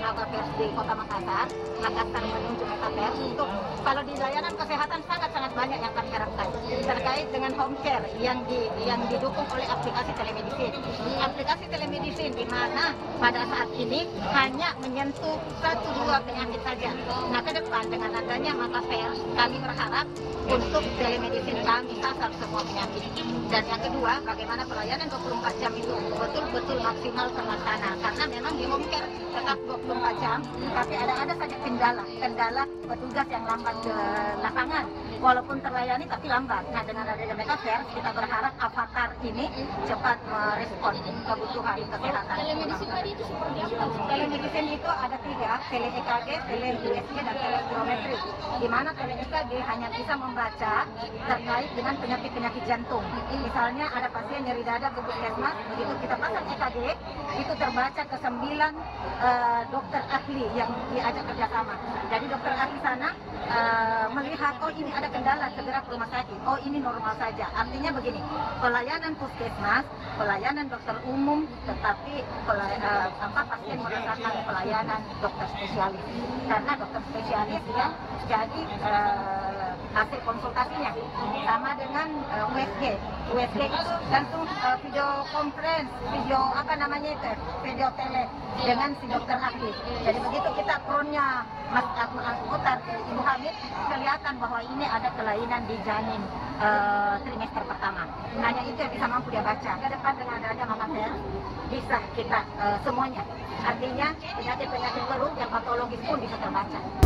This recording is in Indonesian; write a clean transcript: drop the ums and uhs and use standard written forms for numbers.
Mekapers di Kota Makassar menuju Mekapers untuk kalau di layanan kesehatan sangat-sangat banyak yang kami harapkan terkait dengan home care yang didukung oleh aplikasi telemedicine. Aplikasi telemedicine di mana pada saat ini hanya menyentuh 1-2 penyakit saja. Nah, ke depan dengan adanya Makassar, kami berharap untuk telemedicine kami sasar semua penyakit. Dan yang kedua, bagaimana pelayanan 24 jam itu betul-betul maksimal terlaksana. Karena memang di home care tetap 24 jam, tapi ada saja kendala petugas yang lambat ke lapangan. Walaupun terlayani tapi lambat. Nah, dengan adanya Mekaverse, kita berharap avatar ini cepat merespon kebutuhan kesehatan. Telemedicine tadi itu seperti apa? Telemedicine itu ada 3, tele EKG, tele USG, dan tele spirometri. Di mana tele EKG hanya bisa membaca terkait dengan penyakit-penyakit jantung. Misalnya ada pasien nyeri dada ke puskesmas, begitu kita pasang EKG, itu terbaca ke 9 dokter ahli yang diajak kerjasama. Jadi dokter ahli sana melihat, oh ini ada kendala, segera ke rumah sakit. Oh ini normal saja. Artinya begini, pelayanan puskesmas, pelayanan dokter umum, tetapi pasien merasakan pelayanan dokter spesialis. Karena dokter spesialis yang jadi hasil konsultasinya sama dengan USG. USG itu gantung video conference, video tele dengan si dokter ahli. Jadi begitu kita kronnya putar ke Ibu Hamid, kelihatan bahwa ini ada kelainan di janin trimester pertama. Hanya itu yang bisa mampu dia baca. Ke depan dengan adanya Makassar bisa kita semuanya. Artinya penyakit-penyakit perut yang patologis pun bisa terbaca.